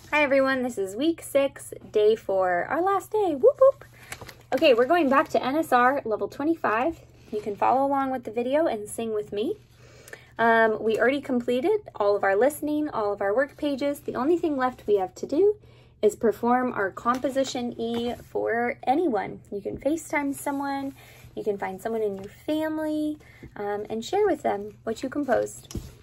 Hi everyone, this is week 6, day 4, our last day, whoop whoop. Okay, we're going back to NSR level 25. You can follow along with the video and sing with me. We already completed all of our listening, all of our work pages. The only thing left we have to do is perform our composition E for anyone. You can FaceTime someone, you can find someone in your family, and share with them what you composed.